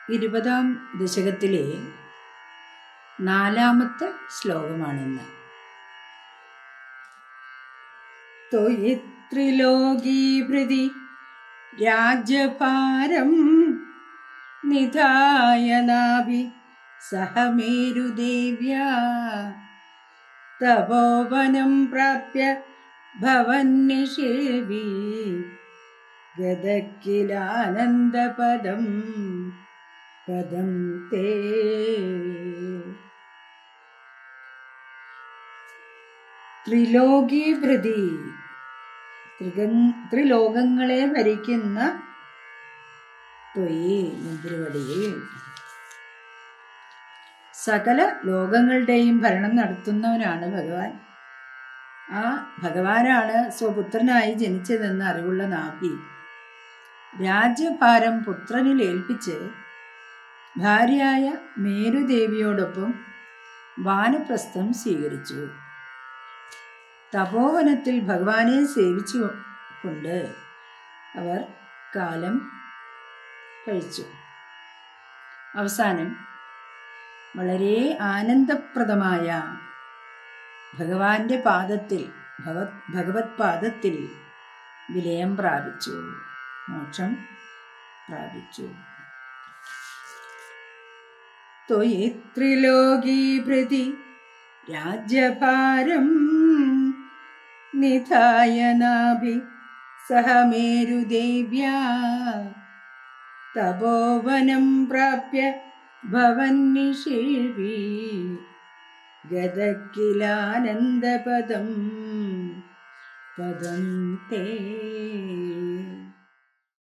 20-ാം ദശകത്തിലെ 4-ാമത്തെ ശ്ലോകമാണിന്ന്. ത്വയി ത്രിലോകീഭൃതി രാജ്യഭാരം നിധായ നാഭി സഹമേരുദേവ്യാ തപോവനം പ്രാപ്യ ഭവന്നിഷേവി ഗതക്കിലാനന്ദപദം പദം തേ. ത്രിലോകീഭൃതി, ത്രിലോകങ്ങളെ ഭരിക്കുന്ന ത്വയി മുദ്രവടിയിൽ സകല ലോകങ്ങളുടെയും ഭരണം നടത്തുന്നവനാണ് ഭഗവാൻ. ആ ഭഗവാനാണ് സ്വപുത്രനായി ജനിച്ചതെന്ന് അറിവുള്ള നാഭി രാജ്യഭാരം പുത്രനിൽ ഏൽപ്പിച്ച് ഭാര്യയായ മേരുദേവിയോടൊപ്പം വാനപ്രസ്ഥം സ്വീകരിച്ചു. തപോവനത്തിൽ ഭഗവാനെ സേവിച്ചു കൊണ്ട് അവർ കാലം കഴിച്ചു. അവസാനം വളരെ ആനന്ദപ്രദമായ ഭഗവാന്റെ പാദത്തിൽ, ഭഗവത് പാദത്തിൽ വിലയം പ്രാപിച്ചു, മോക്ഷം പ്രാപിച്ചു. ത്വയി ത്രിലോകീഭൃതി രാജ്യഭാരം നിധായ നാഭി സഹമേരുദേവ്യാ തപോവനം പ്രാപ്യ ഭവന്നിഷേവി ഗതക്കിലാനന്ദപദം പദം തേ.